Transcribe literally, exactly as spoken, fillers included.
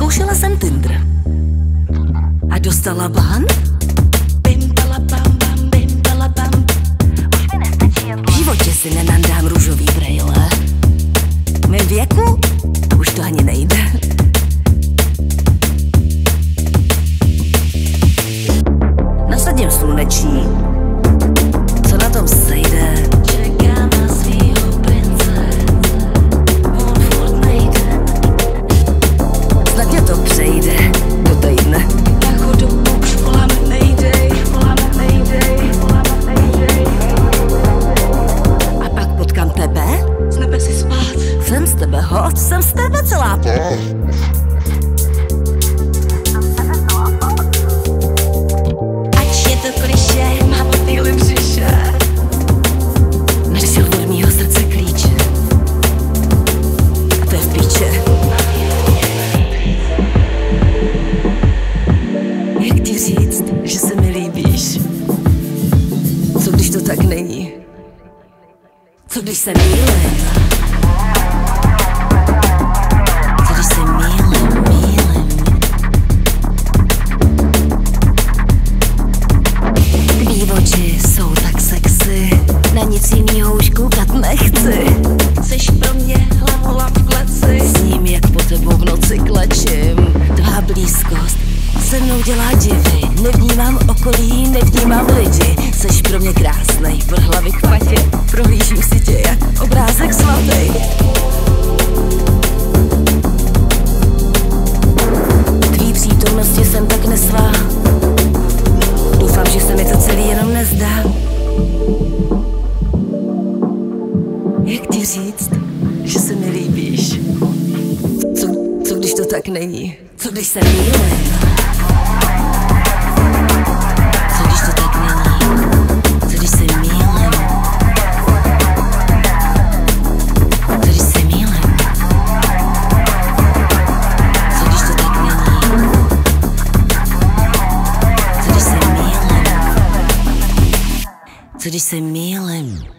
Zkoušela jsem Tinder a dostala ban. V životě si nenandám růžový brejle. V mém věku už to ani nejde. Nasadím sluneční, co na tom sejde. Čekám na svýho prince, on furt nejde. Snad mě to přejde do týdne. Na chodobu už voláme nejdej, voláme nejdej, voláme nejdej. A pak potkám tebe, z nebe si spát. Jsem z tebe hot, jsem z tebe celá. Říct, že se mi líbíš. Co když to tak není? Co když se mýlím? Co když se mýlím, mýlím? Tvý oči jsou tak sexy, na nic jinýho už koukat nechci. Seš pro mě hlavola v kleci, s ním jak po tebou v noci klečím. Tvá blízkost se mnou dělá divy, nevnímám okolí, nevnímám lidi. Seš pro mě krásnej, vrh hlavy k patě, prohlížím si tě jak obrázek svatý. Tvý přítomnosti jsem tak nesvá, doufám, že se mi to celý jenom nezdá. Jak ti říct, že se mi líbíš? Co, co když to tak není? Co když se mýlím? Co když se mýlím?